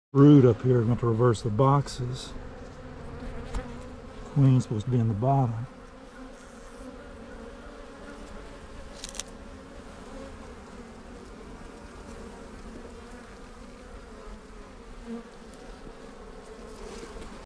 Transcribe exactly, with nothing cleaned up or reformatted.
Brood up here. I'm going to reverse the boxes. Queen's supposed to be in the bottom.